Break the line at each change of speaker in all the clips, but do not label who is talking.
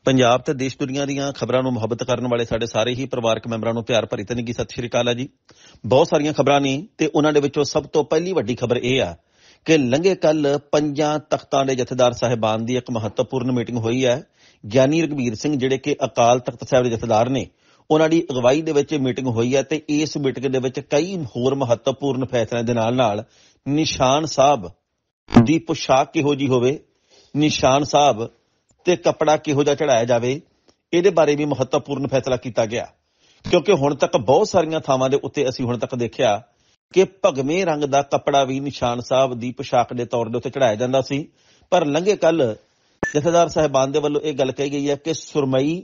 ਪੰਜਾਬ ਤੇ ਦੇਸ਼ ਦੁਨੀਆ ਦੀਆਂ ਖਬਰਾਂ ਨੂੰ ਮੁਹੱਬਤ ਕਰਨ ਵਾਲੇ ਸਾਡੇ ਸਾਰੇ ਹੀ ਪਰਿਵਾਰਕ ਮੈਂਬਰਾਂ ਨੂੰ ਪਿਆਰ ਭਰੀ ਤਨਗੀ ਸਤਿ ਸ਼੍ਰੀ ਅਕਾਲ ਆ ਜੀ। ਬਹੁਤ ਸਾਰੀਆਂ ਖਬਰਾਂ ਨੇ ਤੇ ਉਹਨਾਂ ਦੇ ਵਿੱਚੋਂ ਸਭ ਤੋਂ ਪਹਿਲੀ ਵੱਡੀ ਖਬਰ ਇਹ ਆ ਕਿ ਲੰਘੇ ਕੱਲ 5 ਤਖਤਾਂ ਦੇ ਜਥੇਦਾਰ ਸਾਹਿਬਾਨ ਦੀ ਇੱਕ ਮਹੱਤਵਪੂਰਨ ਮੀਟਿੰਗ ਹੋਈ ਹੈ। ਗਿਆਨੀ ਰਘਬੀਰ ਸਿੰਘ ਜਿਹੜੇ ਕਿ ਅਕਾਲ ਤਖਤ ਸਾਹਿਬ ਦੇ ਜਥੇਦਾਰ ਨੇ, ਉਹਨਾਂ ਦੀ ਅਗਵਾਈ ਦੇ ਵਿੱਚ ਮੀਟਿੰਗ ਹੋਈ ਹੈ ਤੇ ਇਸ ਮੀਟਿੰਗ ਦੇ ਵਿੱਚ ਕਈ ਹੋਰ ਮਹੱਤਵਪੂਰਨ ਫੈਸਲਿਆਂ ਦੇ ਨਾਲ ਨਿਸ਼ਾਨ ਸਾਹਿਬ ਦੀ ਪੁਸ਼ਾਕ ਕਿਹੋ ਜੀ ਹੋਵੇ, ਨਿਸ਼ਾਨ ਸਾਹਿਬ ਤੇ ਕੱਪੜਾ ਕਿਹੋ ਜਿਹਾ ਚੜਾਇਆ ਜਾਵੇ, ਇਹਦੇ ਬਾਰੇ ਵੀ ਮਹੱਤਵਪੂਰਨ ਫੈਸਲਾ ਕੀਤਾ ਗਿਆ। ਕਿਉਂਕਿ ਹੁਣ ਤੱਕ ਬਹੁਤ ਸਾਰੀਆਂ ਥਾਵਾਂ ਦੇ ਉੱਤੇ ਅਸੀਂ ਹੁਣ ਤੱਕ ਦੇਖਿਆ ਕਿ ਭਗਵੇਂ ਰੰਗ ਦਾ ਕੱਪੜਾ ਵੀ ਨਿਸ਼ਾਨ ਸਾਹਿਬ ਦੀ ਪੁਸ਼ਾਕ ਦੇ ਤੌਰ ਦੇ ਉੱਤੇ ਚੜਾਇਆ ਜਾਂਦਾ ਸੀ। ਪਰ ਲੰਘੇ ਕੱਲ ਜਥੇਦਾਰ ਸਾਹਿਬਾਨ ਦੇ ਵੱਲੋਂ ਇਹ ਗੱਲ ਕਹੀ ਗਈ ਹੈ ਕਿ ਸੁਰਮਈ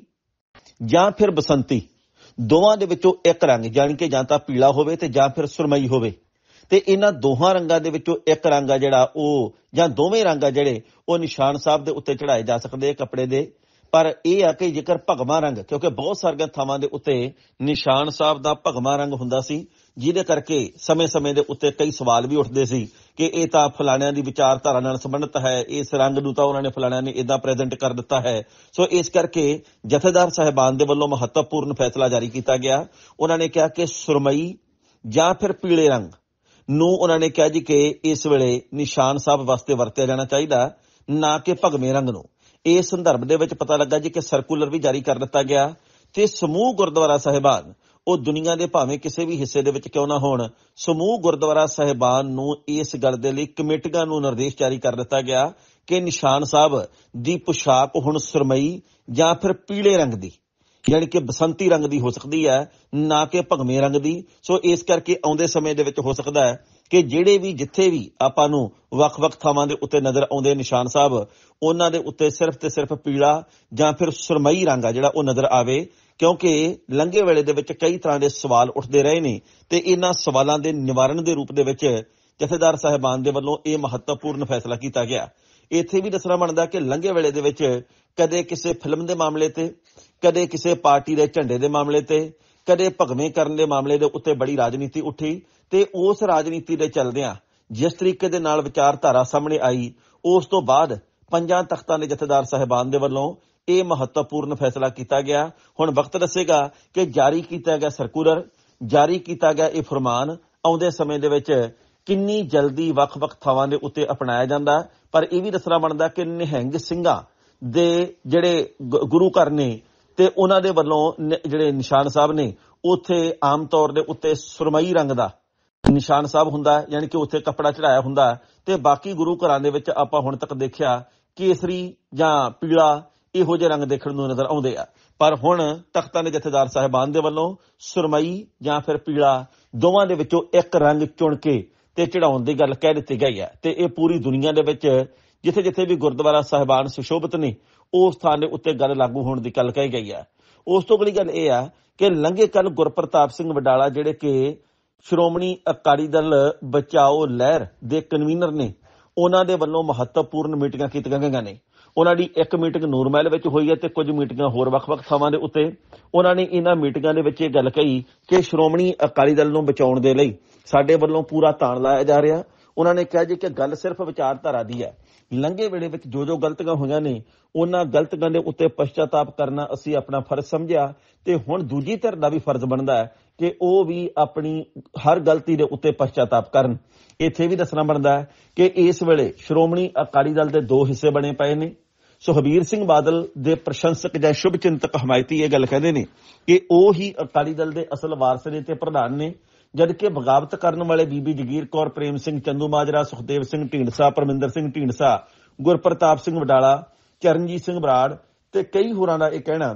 ਜਾਂ ਫਿਰ ਬਸੰਤੀ ਦੋਵਾਂ ਦੇ ਵਿੱਚੋਂ ਇੱਕ ਰੰਗ, ਜਾਣੀ ਕਿ ਜਾਂ ਤਾਂ ਪੀਲਾ ਹੋਵੇ ਤੇ ਜਾਂ ਫਿਰ ਸੁਰਮਈ ਹੋਵੇ, ਤੇ ਇਹਨਾਂ ਦੋਹਾਂ ਰੰਗਾਂ ਦੇ ਵਿੱਚੋਂ ਇੱਕ ਰੰਗ ਆ ਜਿਹੜਾ ਉਹ, ਜਾਂ ਦੋਵੇਂ ਰੰਗ ਆ ਜਿਹੜੇ ਉਹ ਨਿਸ਼ਾਨ ਸਾਹਿਬ ਦੇ ਉੱਤੇ ਚੜਾਏ ਜਾ ਸਕਦੇ ਕੱਪੜੇ ਦੇ। ਪਰ ਇਹ ਆ ਕਿ ਜੇਕਰ ਭਗਵਾਂ ਰੰਗ, ਕਿਉਂਕਿ ਬਹੁਤ ਸਾਰੀਆਂ ਥਾਵਾਂ ਦੇ ਉੱਤੇ ਨਿਸ਼ਾਨ ਸਾਹਿਬ ਦਾ ਭਗਵਾਂ ਰੰਗ ਹੁੰਦਾ ਸੀ, ਜਿਹਦੇ ਕਰਕੇ ਸਮੇਂ-ਸਮੇਂ ਦੇ ਉੱਤੇ ਕਈ ਸਵਾਲ ਵੀ ਉੱਠਦੇ ਸੀ ਕਿ ਇਹ ਤਾਂ ਫਲਾਣਿਆਂ ਦੀ ਵਿਚਾਰਧਾਰਾ ਨਾਲ ਸੰਬੰਧਿਤ ਹੈ, ਇਸ ਰੰਗ ਨੂੰ ਤਾਂ ਉਹਨਾਂ ਨੇ ਫਲਾਣਿਆਂ ਨੇ ਇਦਾਂ ਪ੍ਰੈਜ਼ੈਂਟ ਕਰ ਦਿੱਤਾ ਹੈ। ਸੋ ਇਸ ਕਰਕੇ ਜਥੇਦਾਰ ਸਾਹਿਬਾਨ ਦੇ ਵੱਲੋਂ ਮਹੱਤਵਪੂਰਨ ਫੈਸਲਾ ਜਾਰੀ ਕੀਤਾ ਗਿਆ। ਉਹਨਾਂ ਨੇ ਕਿਹਾ ਕਿ ਸੁਰਮਈ ਜਾਂ ਫਿਰ ਪੀਲੇ ਰੰਗ ਨੂੰ ਉਹਨਾਂ ਨੇ ਕਿਹਾ ਜੀ ਕਿ ਇਸ ਵੇਲੇ ਨਿਸ਼ਾਨ ਸਾਹਿਬ ਵਾਸਤੇ ਵਰਤਿਆ ਜਾਣਾ ਚਾਹੀਦਾ, ਨਾ ਕਿ ਭਗਵੇਂ ਰੰਗ ਨੂੰ। ਇਸ ਸੰਦਰਭ ਦੇ ਵਿੱਚ ਪਤਾ ਲੱਗਾ ਜੀ ਕਿ ਸਰਕੂਲਰ ਵੀ ਜਾਰੀ ਕਰ ਦਿੱਤਾ ਗਿਆ ਤੇ ਸਮੂਹ ਗੁਰਦੁਆਰਾ ਸਾਹਿਬਾਨ, ਉਹ ਦੁਨੀਆ ਦੇ ਭਾਵੇਂ ਕਿਸੇ ਵੀ ਹਿੱਸੇ ਦੇ ਵਿੱਚ ਕਿਉਂ ਨਾ ਹੋਣ, ਸਮੂਹ ਗੁਰਦੁਆਰਾ ਸਾਹਿਬਾਨ ਨੂੰ ਇਸ ਗੱਲ ਦੇ ਲਈ ਕਮੇਟੀਆਂ ਨੂੰ ਨਿਰਦੇਸ਼ ਜਾਰੀ ਕਰ ਦਿੱਤਾ ਗਿਆ ਕਿ ਨਿਸ਼ਾਨ ਸਾਹਿਬ ਦੀ ਪੁਸ਼ਾਕ ਹੁਣ ਸੁਰਮਈ ਜਾਂ ਫਿਰ ਪੀਲੇ ਰੰਗ ਦੀ, ਯਾਨੀ ਕਿ ਬਸੰਤੀ ਰੰਗ ਦੀ ਹੋ ਸਕਦੀ ਹੈ, ਨਾ ਕਿ ਭਗਵੇਂ ਰੰਗ ਦੀ। ਸੋ ਇਸ ਕਰਕੇ ਆਉਂਦੇ ਸਮੇਂ ਦੇ ਵਿੱਚ ਹੋ ਸਕਦਾ ਹੈ ਕਿ ਜਿਹੜੇ ਵੀ ਜਿੱਥੇ ਵੀ ਆਪਾਂ ਨੂੰ ਵੱਖ-ਵੱਖ ਥਾਵਾਂ ਦੇ ਉੱਤੇ ਨਜ਼ਰ ਆਉਂਦੇ ਨਿਸ਼ਾਨ ਸਾਹਿਬ, ਉਹਨਾਂ ਦੇ ਉੱਤੇ ਸਿਰਫ ਤੇ ਸਿਰਫ ਪੀਲਾ ਜਾਂ ਫਿਰ ਸੁਰਮਈ ਰੰਗ ਆ ਜਿਹੜਾ ਉਹ ਨਜ਼ਰ ਆਵੇ। ਕਿਉਂਕਿ ਲੰਘੇ ਵੇਲੇ ਦੇ ਵਿੱਚ ਕਈ ਤਰ੍ਹਾਂ ਦੇ ਸਵਾਲ ਉੱਠਦੇ ਰਹੇ ਨੇ ਤੇ ਇਹਨਾਂ ਸਵਾਲਾਂ ਦੇ ਨਿਵਾਰਨ ਦੇ ਰੂਪ ਦੇ ਵਿੱਚ ਜਥੇਦਾਰ ਸਾਹਿਬਾਨ ਦੇ ਵੱਲੋਂ ਇਹ ਮਹੱਤਵਪੂਰਨ ਫੈਸਲਾ ਕੀਤਾ ਗਿਆ। ਇੱਥੇ ਵੀ ਦੱਸਣਾ ਬਣਦਾ ਕਿ ਲੰਘੇ ਵੇਲੇ ਦੇ ਵਿੱਚ ਕਦੇ ਕਿਸੇ ਫਿਲਮ ਦੇ ਮਾਮਲੇ ਤੇ, ਕਦੇ ਕਿਸੇ ਪਾਰਟੀ ਦੇ ਝੰਡੇ ਦੇ ਮਾਮਲੇ ਤੇ, ਕਦੇ ਭਗਵੇਂ ਕਰਨ ਦੇ ਮਾਮਲੇ ਦੇ ਉੱਤੇ ਬੜੀ ਰਾਜਨੀਤੀ ਉੱਠੀ ਤੇ ਉਸ ਰਾਜਨੀਤੀ ਦੇ ਚੱਲਦਿਆਂ ਜਿਸ ਤਰੀਕੇ ਦੇ ਨਾਲ ਵਿਚਾਰਧਾਰਾ ਸਾਹਮਣੇ ਆਈ, ਉਸ ਤੋਂ ਬਾਅਦ 5 ਤਖਤਾਂ ਦੇ ਜਥੇਦਾਰ ਸਾਹਿਬਾਨ ਦੇ ਵੱਲੋਂ ਇਹ ਮਹੱਤਵਪੂਰਨ ਫੈਸਲਾ ਕੀਤਾ ਗਿਆ। ਹੁਣ ਵਕਤ ਦੱਸੇਗਾ ਕਿ ਜਾਰੀ ਕੀਤਾ ਗਿਆ ਸਰਕੂਲਰ, ਜਾਰੀ ਕੀਤਾ ਗਿਆ ਇਹ ਫਰਮਾਨ ਆਉਂਦੇ ਸਮੇਂ ਦੇ ਵਿੱਚ ਕਿੰਨੀ ਜਲਦੀ ਵੱਖ-ਵੱਖ ਥਾਵਾਂ ਦੇ ਉੱਤੇ ਅਪਣਾਇਆ ਜਾਂਦਾ। ਪਰ ਇਹ ਵੀ ਦੱਸਣਾ ਬਣਦਾ ਕਿ ਨਿਹੰਗ ਸਿੰਘਾਂ ਦੇ ਜਿਹੜੇ ਗੁਰੂ ਘਰ ਨੇ ਤੇ ਉਹਨਾਂ ਦੇ ਵੱਲੋਂ ਜਿਹੜੇ ਨਿਸ਼ਾਨ ਸਾਹਿਬ ਨੇ, ਉੱਥੇ ਆਮ ਤੌਰ ਦੇ ਉੱਤੇ ਸੁਰਮਈ ਰੰਗ ਦਾ ਨਿਸ਼ਾਨ ਸਾਹਿਬ ਹੁੰਦਾ, ਯਾਨੀ ਕਿ ਉੱਥੇ ਕੱਪੜਾ ਚੜਾਇਆ ਹੁੰਦਾ, ਤੇ ਬਾਕੀ ਗੁਰੂ ਘਰਾਂ ਦੇ ਵਿੱਚ ਆਪਾਂ ਹੁਣ ਤੱਕ ਦੇਖਿਆ ਕੇਸਰੀ ਜਾਂ ਪੀਲਾ ਇਹੋ ਜਿਹੇ ਰੰਗ ਦੇਖਣ ਨੂੰ ਨਜ਼ਰ ਆਉਂਦੇ ਆ। ਪਰ ਹੁਣ ਤਖਤਾਂ ਦੇ ਜਥੇਦਾਰ ਸਾਹਿਬਾਨ ਦੇ ਵੱਲੋਂ ਸੁਰਮਈ ਜਾਂ ਫਿਰ ਪੀਲਾ ਦੋਵਾਂ ਦੇ ਵਿੱਚੋਂ ਇੱਕ ਰੰਗ ਚੁਣ ਕੇ ਤੇ ਚੜਾਉਣ ਦੀ ਗੱਲ ਕਹਿ ਦਿੱਤੀ ਗਈ ਹੈ। ਤੇ ਇਹ ਪੂਰੀ ਦੁਨੀਆ ਦੇ ਵਿੱਚ ਜਿੱਥੇ-ਜਿੱਥੇ ਵੀ ਗੁਰਦੁਆਰਾ ਸਾਹਿਬਾਨ ਸੁਸ਼ੋਭਿਤ ਨੇ, ਉਸ ਥਾਂ ਦੇ ਉੱਤੇ ਗੱਲ ਲਾਗੂ ਹੋਣ ਦੀ ਗੱਲ ਕਹੀ ਗਈ ਹੈ। ਉਸ ਤੋਂ ਅਗਲੀ ਗੱਲ ਇਹ ਆ ਕਿ ਲੰਘੇ ਕੱਲ ਗੁਰਪ੍ਰਤਾਪ ਸਿੰਘ ਵਡਾਲਾ, ਜਿਹੜੇ ਕਿ ਸ਼੍ਰੋਮਣੀ ਅਕਾਲੀ ਦਲ ਬਚਾਓ ਲਹਿਰ ਦੇ ਕਨਵੀਨਰ ਨੇ, ਉਹਨਾਂ ਦੇ ਵੱਲੋਂ ਮਹੱਤਵਪੂਰਨ ਮੀਟਿੰਗਾਂ ਕੀਤੀਆਂ ਗਈਆਂ ਨੇ। ਉਹਨਾਂ ਦੀ ਇੱਕ ਮੀਟਿੰਗ ਨੂਰਮਹਿਲ ਵਿੱਚ ਹੋਈ ਹੈ ਤੇ ਕੁਝ ਮੀਟਿੰਗਾਂ ਹੋਰ ਵੱਖ-ਵੱਖ ਥਾਵਾਂ ਦੇ ਉੱਤੇ। ਉਹਨਾਂ ਨੇ ਇਹਨਾਂ ਮੀਟਿੰਗਾਂ ਦੇ ਵਿੱਚ ਇਹ ਗੱਲ ਕਹੀ ਕਿ ਸ਼੍ਰੋਮਣੀ ਅਕਾਲੀ ਦਲ ਨੂੰ ਬਚਾਉਣ ਦੇ ਲਈ ਸਾਡੇ ਵੱਲੋਂ ਪੂਰਾ ਤਾਣ ਲਾਇਆ ਜਾ ਰਿਹਾ। ਉਹਨਾਂ ਨੇ ਕਿਹਾ ਜੀ ਕਿ ਗੱਲ ਸਿਰਫ ਵਿਚਾਰਧਾਰਾ ਦੀ ਹੈ। ਲੰਘੇ ਵੇਲੇ ਵਿੱਚ ਜੋ ਗਲਤੀਆਂ ਹੋਈਆਂ ਨੇ, ਉਹਨਾਂ ਗਲਤੀਆਂ ਦੇ ਉੱਤੇ ਪਛਤਾਤਾਪ ਕਰਨਾ ਅਸੀਂ ਆਪਣਾ ਫਰਜ਼ ਸਮਝਿਆ ਤੇ ਹੁਣ ਦੂਜੀ ਧਿਰ ਦਾ ਵੀ ਫਰਜ਼ ਬਣਦਾ ਹੈ ਕਿ ਉਹ ਵੀ ਆਪਣੀ ਹਰ ਗਲਤੀ ਦੇ ਉੱਤੇ ਪਛਤਾਤਾਪ ਕਰਨ। ਇੱਥੇ ਵੀ ਦੱਸਣਾ ਬਣਦਾ ਹੈ ਕਿ ਇਸ ਵੇਲੇ ਸ਼੍ਰੋਮਣੀ ਅਕਾਲੀ ਦਲ ਦੇ 2 ਹਿੱਸੇ ਬਣੇ ਪਏ ਨੇ। ਸੁਖਬੀਰ ਸਿੰਘ ਬਾਦਲ ਦੇ ਪ੍ਰਸ਼ੰਸਕ ਜਾਂ ਸ਼ੁਭ ਚਿੰਤਕ ਹਮਾਇਤੀ ਇਹ ਗੱਲ ਕਹਿੰਦੇ ਨੇ ਕਿ ਉਹ ਹੀ ਅਕਾਲੀ ਦਲ ਦੇ ਅਸਲ ਵਾਰਸ ਨੇ ਤੇ ਪ੍ਰਧਾਨ ਨੇ, ਜਦਕਿ ਬਗਾਵਤ ਕਰਨ ਵਾਲੇ ਬੀਬੀ ਜਗੀਰ ਕੌਰ, ਪ੍ਰੇਮ ਸਿੰਘ ਚੰਦੂਮਾਜਰਾ, ਸੁਖਦੇਵ ਸਿੰਘ ਢੀਂਡਸਾ, ਪਰਮਿੰਦਰ ਸਿੰਘ ਢੀਂਡਸਾ, ਗੁਰਪ੍ਰਤਾਪ ਸਿੰਘ ਵਡਾਲਾ, ਚਰਨਜੀਤ ਸਿੰਘ ਬਰਾੜ ਤੇ ਕਈ ਹੋਰਾਂ ਦਾ ਇਹ ਕਹਿਣਾ